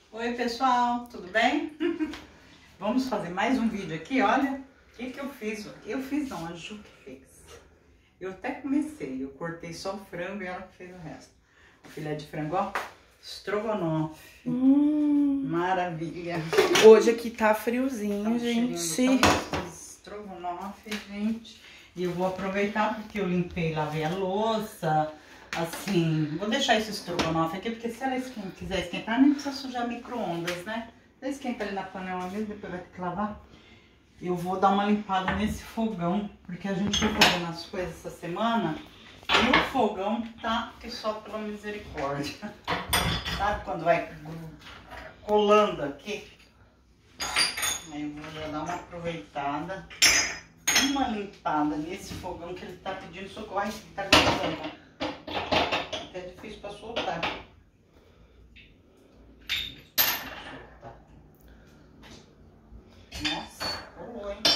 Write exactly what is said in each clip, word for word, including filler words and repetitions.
Oi pessoal, tudo bem? Vamos fazer mais um vídeo aqui, olha. O que que eu fiz? Eu fiz não, a Ju que fez. Eu até comecei, eu cortei só o frango e ela que fez o resto. O filé de frango, ó, estrogonofe. Hum. Maravilha. Hoje aqui tá friozinho, tá gente. Então, estrogonofe, gente. E eu vou aproveitar porque eu limpei, lavei a louça. Assim, vou deixar esse estrogonofe aqui, porque se ela esquenta, quiser esquentar, nem precisa sujar micro-ondas, né? Você esquenta ali na panela mesmo, depois vai ter que lavar. Eu vou dar uma limpada nesse fogão, porque a gente foi fazendo as coisas essa semana e o fogão tá que só pela misericórdia. Sabe quando vai colando aqui? Aí eu vou já dar uma aproveitada, uma limpada nesse fogão que ele tá pedindo socorro. Ai, tá gostando. É difícil para soltar. Nossa, colou, hein?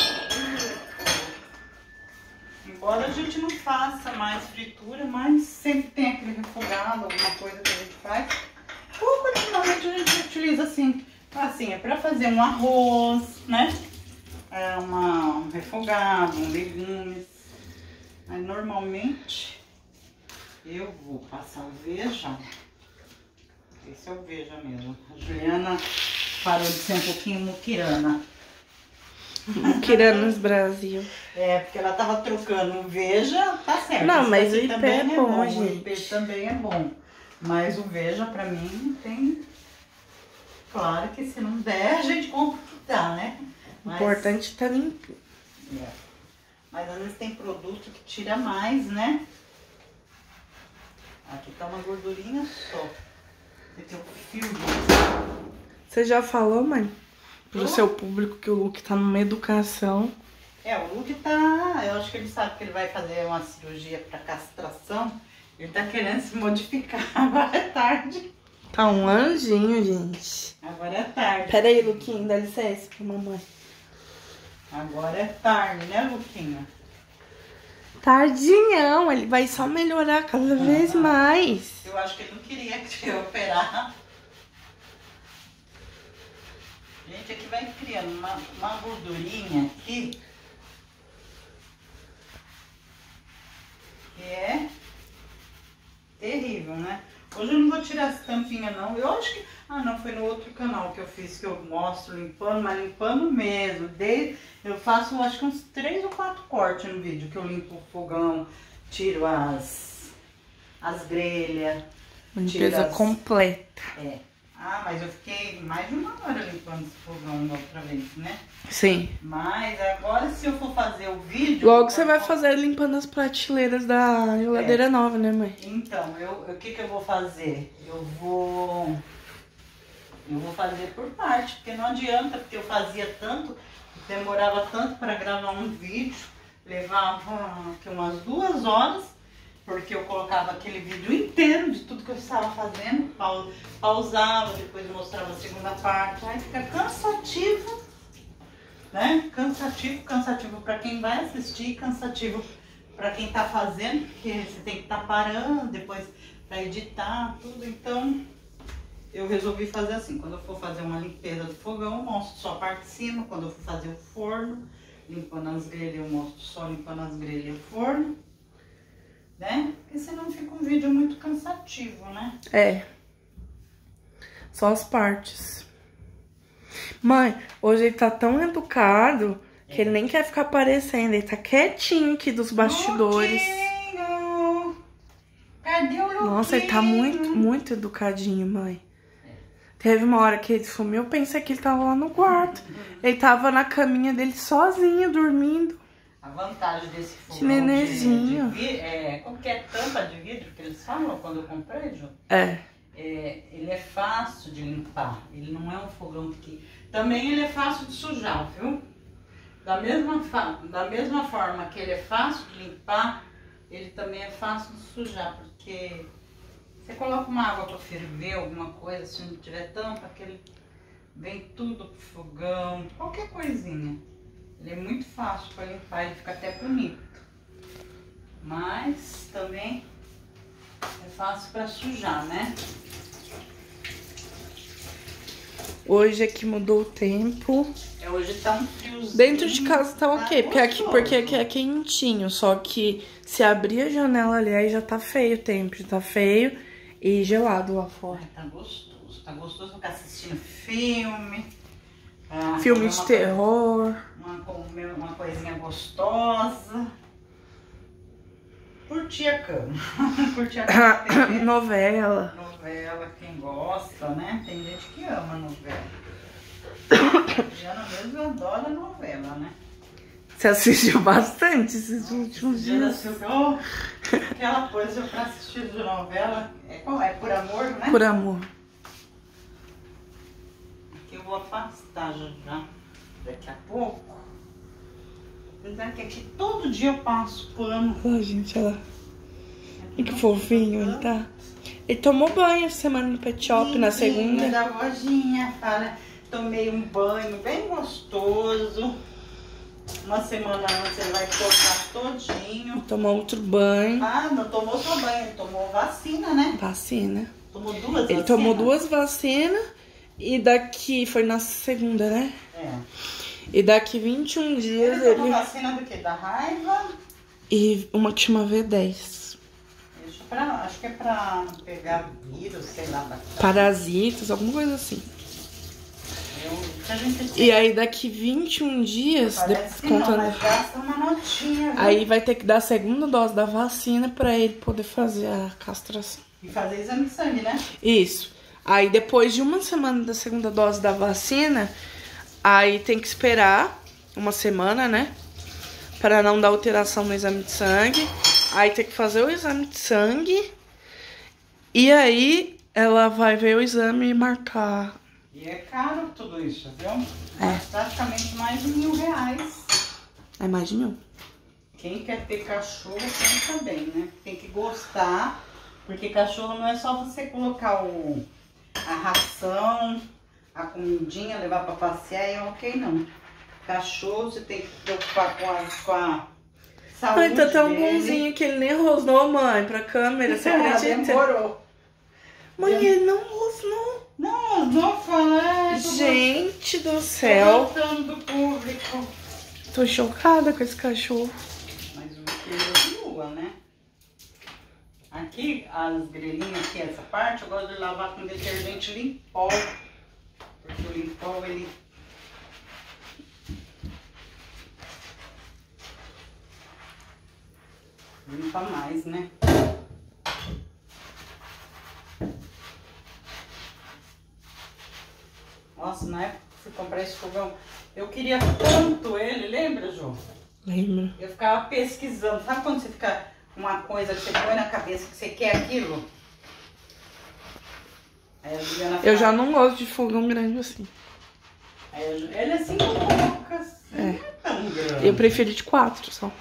Embora a gente não faça mais fritura, mas sempre tem aquele refogado, alguma coisa que a gente faz. Ou continuamente a gente utiliza assim, assim, é para fazer um arroz, né? É uma, um refogado, um legumes. Mas normalmente eu vou passar o Veja. Esse é o Veja mesmo. A Juliana parou de ser um pouquinho muquirana. Muquiranos Brasil. É, porque ela tava trocando o Veja, tá certo. Não, esse mas o I P também é bom, gente. gente. O I P também é bom. Mas o Veja, pra mim, tem... Claro que se não der, a gente compra o que dá, né? O importante tá limpo. É. Mas às vezes tem produto que tira mais, né? Aqui tá uma gordurinha só. Você tem um fio de... Você já falou, mãe? Pro Eu? seu público que o Luke tá numa educação. É, o Luke tá... Eu acho que ele sabe que ele vai fazer uma cirurgia pra castração. Ele tá querendo se modificar. Agora é tarde. Tá um anjinho, gente. Agora é tarde. Pera aí, Luquinho, dá licença pra mamãe. Agora é tarde, né, Luquinha? Tardinhão, ele vai só melhorar cada vez mais. Eu acho que ele não queria que eu operar. Gente, aqui vai criando uma, uma gordurinha aqui. Que é terrível, né? Hoje eu não vou tirar essa tampinha, não. Eu acho que... Ah, não, foi no outro canal que eu fiz, que eu mostro limpando, mas limpando mesmo. De... Eu faço, acho que uns três ou quatro cortes no vídeo, que eu limpo o fogão, tiro as, as grelhas. Limpeza as... completa. É. Ah, mas eu fiquei mais de uma hora limpando esse fogão da outra vez, né? Sim. Mas agora, se eu for fazer o vídeo... Logo você vai fazer limpando as prateleiras da geladeira é. nova, né, mãe? Então, eu, o que que eu vou fazer? Eu vou... Eu vou fazer por parte, porque não adianta, porque eu fazia tanto, demorava tanto para gravar um vídeo, levava aqui, umas duas horas, porque eu colocava aquele vídeo inteiro de tudo que eu estava fazendo, pausava, depois mostrava a segunda parte, aí fica cansativo, né? Cansativo, cansativo para quem vai assistir, cansativo para quem tá fazendo, porque você tem que estar tá parando depois para editar, tudo, então... Eu resolvi fazer assim, quando eu for fazer uma limpeza do fogão, eu mostro só a parte de cima. Quando eu for fazer o forno, limpando as grelhas, eu mostro só limpando as grelhas e o forno. Né? Porque senão fica um vídeo muito cansativo, né? É. Só as partes. Mãe, hoje ele tá tão educado é. que ele nem quer ficar aparecendo. Ele tá quietinho aqui dos bastidores. Luquinho! Cadê o Luquinho? Nossa, ele tá muito, muito educadinho, mãe. Teve uma hora que ele sumiu, eu pensei que ele tava lá no quarto. Ele tava na caminha dele sozinho, dormindo. A vantagem desse fogão Nenezinho. de, de vidro, é, qualquer tampa de vidro que eles falam quando eu comprei, Ju, é. é, ele é fácil de limpar. Ele não é um fogão que... Também ele é fácil de sujar, viu? Da mesma, da mesma forma que ele é fácil de limpar, ele também é fácil de sujar, porque... Você coloca uma água para ferver, alguma coisa, se não tiver tampa, aquele vem tudo pro fogão, qualquer coisinha. Ele é muito fácil para limpar, ele fica até bonito. Mas também é fácil para sujar, né? Hoje aqui mudou o tempo. É, hoje tá um friozinho. Dentro de casa tá ok, tá porque, aqui, porque aqui é quentinho. Só que se abrir a janela ali, aí já tá feio o tempo. Já tá feio e gelado lá fora. Ai, tá gostoso. Tá gostoso ficar assistindo filme. Ah, Filme de uma terror. Coisa, uma, uma coisinha gostosa. Curtir a cama. Curtir a cama. Novela. Novela, quem gosta, né? Tem gente que ama novela. Diana mesmo adora novela, né? Você assistiu bastante esses últimos dias. Oh, aquela coisa pra assistir de novela é, qual é? Por amor, né? Por amor. Aqui eu vou afastar já, já daqui a pouco. Apesar que aqui todo dia eu passo pano. Olha, gente, olha lá. E que fofinho ele tá. Ele tomou banho essa semana no pet shop, na segunda. Da vojinha, fala, tomei um banho bem gostoso. Uma semana antes ele vai cortar todinho. Tomou outro banho. Ah, não tomou só banho, ele tomou vacina, né? Vacina. Tomou duas Ele vacinas? tomou duas vacinas e daqui, foi na segunda, né? É. E daqui vinte e um dias Ele tomou ele... vacina do quê? Da raiva? E uma que chama V dez. Isso pra, acho que é pra pegar vírus, sei lá. Da... Parasitas, alguma coisa assim. Eu, que a gente E aí daqui vinte e um dias, Parece de, que não, contando, mas gasta uma notinha. Viu? aí vai ter que dar a segunda dose da vacina pra ele poder fazer a castração. E fazer exame de sangue, né? Isso. Aí depois de uma semana da segunda dose da vacina, aí tem que esperar uma semana, né? Pra não dar alteração no exame de sangue. Aí tem que fazer o exame de sangue. E aí ela vai ver o exame e marcar. E é caro tudo isso, viu? É. Praticamente mais de mil reais. É mais de mil. Quem quer ter cachorro pensa bem, né? Tem que gostar, porque cachorro não é só você colocar o, a ração, a comidinha, levar pra passear e é ok, não. Cachorro você tem que se preocupar com a, com a saúde Ai, tá tão dele. bonzinho que ele nem rosnou, mãe, pra câmera. Você acredita? Demorou. Mãe, ele não rosnou. Não, não falar. Gente do céu. Gostando do público. Tô chocada com esse cachorro. Mas o que continua, né? Aqui, as grelhinhas aqui, essa parte, eu gosto de lavar com detergente Limpol. Porque o Limpol, ele... limpa mais, né? Nossa, na época que fui comprar esse fogão, eu queria tanto ele, lembra, João? Lembra? Eu ficava pesquisando. Sabe quando você fica com uma coisa que você põe na cabeça que você quer aquilo? Aí a Juliana Eu fala, já não gosto de fogão grande assim. aí a Ju- ele é assim como poucas, É. não é tão grande. Eu prefiro de quatro só.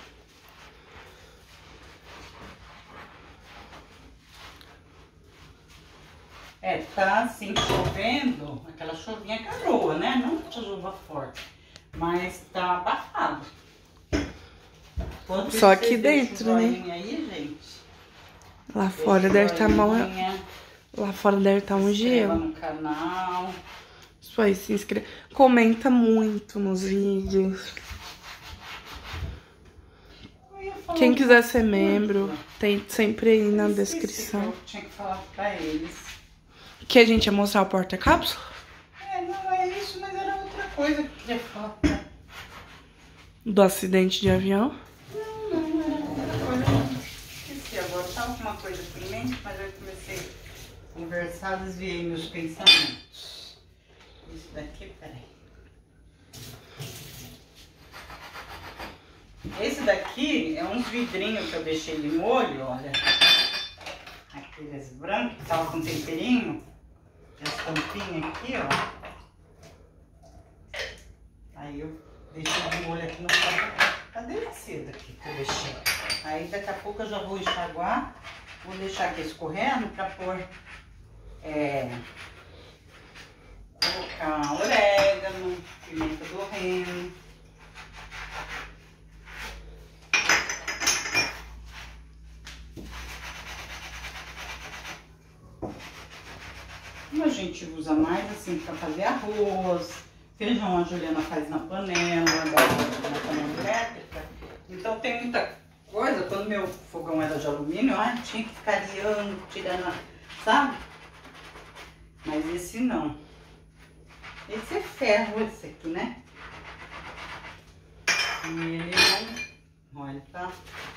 É, tá assim, chovendo, aquela chuvinha garoa, né? Não muita chuva forte, mas tá abafado. Enquanto Só isso, aqui vocês deixam dentro, o né? joinha aí, gente. Lá fora Deixa o deve estar mal. joinha, Lá fora deve estar um se inscreva gelo. no canal. Isso aí, se inscreve. Comenta muito nos vídeos. Eu ia falar Quem de quiser uma ser membro, coisa. tem sempre aí na Eu esqueci descrição. que eu tinha que falar pra eles. Que a gente ia mostrar o porta-cápsula? É, não é isso, mas era outra coisa que eu queria falar pra... Do acidente de avião. Não, não, era outra coisa. Esqueci agora. Tava com uma coisa aqui em mente, mas eu comecei a conversar, desviei meus pensamentos. Isso daqui, peraí. Esse daqui é uns vidrinhos que eu deixei de molho, olha. Aqueles brancos que estavam com temperinho. As tampinhas aqui, ó. Aí eu deixei de molho aqui no prato. Tá desde cedo aqui que eu deixei. Aí daqui a pouco eu já vou enxaguar. Vou deixar aqui escorrendo pra pôr... É, colocar orégano, pimenta do reino. Como a gente usa mais assim pra fazer arroz, feijão a Juliana faz na panela, na panela elétrica. Então tem muita coisa. Quando meu fogão era de alumínio, ai, tinha que ficar liando, tirando, sabe? Mas esse não. Esse é ferro, esse aqui, né? E ele não... Olha, tá?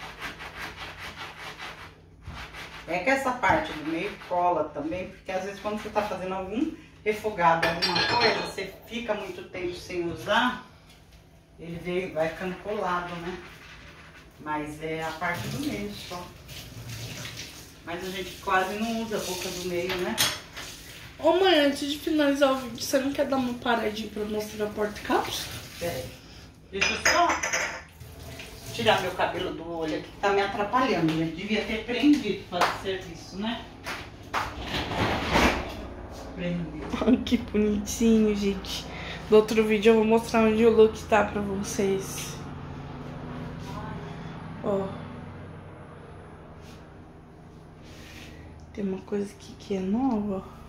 É que essa parte do meio cola também, porque às vezes quando você tá fazendo algum refogado, alguma coisa, você fica muito tempo sem usar, ele veio, vai ficando colado, né? Mas é a parte do meio só. Mas a gente quase não usa a boca do meio, né? Ô mãe, antes de finalizar o vídeo, você não quer dar uma paradinha pra mostrar a porta-cápsula? Pera aí. Deixa eu só tirar meu cabelo do olho aqui, que tá me atrapalhando, gente. Devia ter prendido para o serviço, né? Prendido. Olha que bonitinho, gente. No outro vídeo eu vou mostrar onde o look tá pra vocês. Ó. Tem uma coisa aqui que é nova, ó.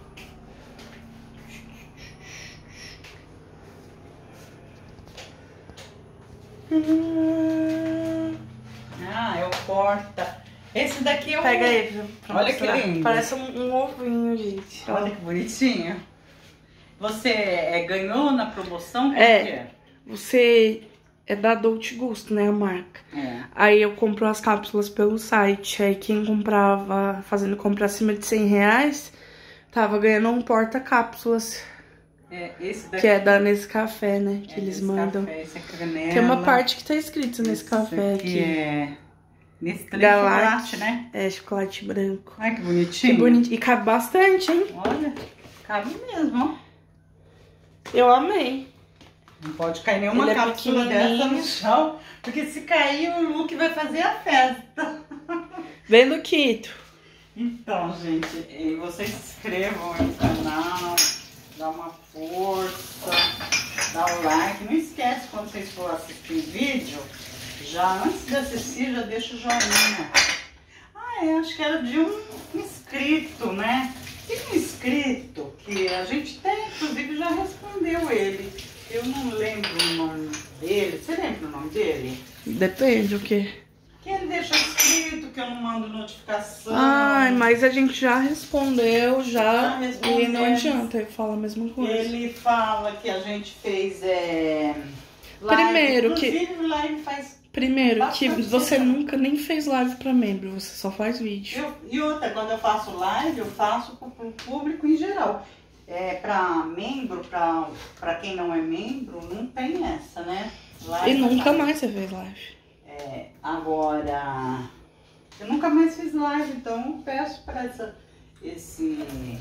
Ah, é o porta. Esse daqui é o... Pega aí pra, pra Olha mostrar. que lindo. Parece um, um ovinho, gente. Olha que bonitinho. Você é, ganhou na promoção? Como É. que é? Você é da Dolce Gusto, né, a marca. É. Aí eu compro as cápsulas pelo site. Aí quem comprava, fazendo compra acima de cem reais, tava ganhando um porta-cápsulas. É, esse daqui Que é da Nescafé, né? Que é eles Nescafé, mandam. esse é canela. Tem uma parte que tá escrito Nescafé Esse aqui. é Nestlé Galate, chocolate, né? É, chocolate branco. Olha que Que bonitinho. bonito. E cabe bastante, hein? Olha, cabe mesmo, ó. Eu amei. Não pode cair nenhuma Ele é cápsula dessa no pequenininho. chão, porque se cair o Luke vai fazer a festa. Vendo Quito. Então, gente, e vocês se inscrevam no canal, dá uma força, dá o like. Não esquece, quando vocês for assistir vídeo, já antes de assistir, já deixa o joinha. Ah, é, acho que era de um inscrito, né? Tem um inscrito que a gente tem, inclusive já respondeu ele. Eu não lembro o nome dele. Você lembra o nome dele? Depende o quê? Que ele deixou escrito, que eu não mando notificação. Ai, mas a gente já respondeu, já. Já respondeu. E não adianta, ele fala a mesma coisa. Ele fala que a gente fez é, live. Primeiro que- Inclusive, live faz... Primeiro, que Bastante você tempo. nunca nem fez live pra membro, você só faz vídeo. Eu, e outra, quando eu faço live, eu faço para o público em geral. É, para membro, para quem não é membro, não tem essa, né? Live E nunca live. mais você fez live. É, agora, eu nunca mais fiz live, então eu peço para essa, esse,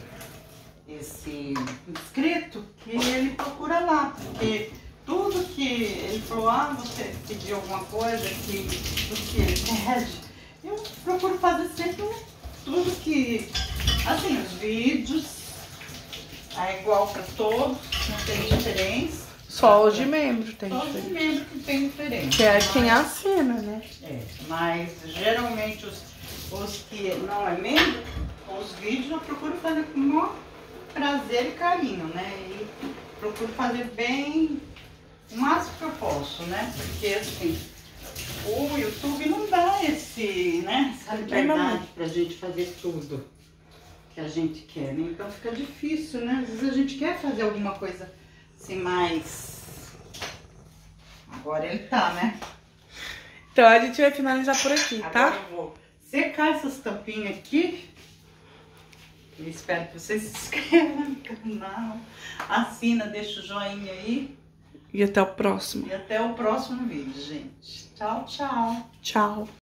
esse inscrito que ele procura lá, porque tudo que ele falou, ah, você pediu alguma coisa, que tudo que ele pede, eu procuro fazer sempre tudo que, assim, os vídeos, é igual para todos, não tem diferença. Só os de membro tem Todos os diferença. membros que tem diferença. Que é quem Mas- assina, né? É, mas geralmente os, os que não é membro, os vídeos eu procuro fazer com o maior prazer e carinho, né? E procuro fazer bem o máximo que eu posso, né? Porque assim, o YouTube não dá esse, né? Essa liberdade pra gente fazer tudo que a gente quer, né? Então fica difícil, né? Às vezes a gente quer fazer alguma coisa assim mais... Agora ele tá, né? Então a gente vai finalizar por aqui, tá? Agora eu vou secar essas tampinhas aqui. Eu espero que vocês se inscrevam no canal. Assina, deixa o joinha aí. E até o próximo. E até o próximo vídeo, gente. Tchau, tchau. Tchau.